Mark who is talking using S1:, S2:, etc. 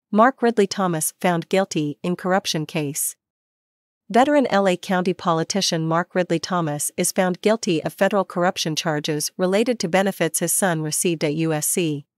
S1: Mark Ridley-Thomas found guilty in corruption case. Veteran LA County politician Mark Ridley-Thomas is found guilty of federal corruption charges related to benefits his son received at USC.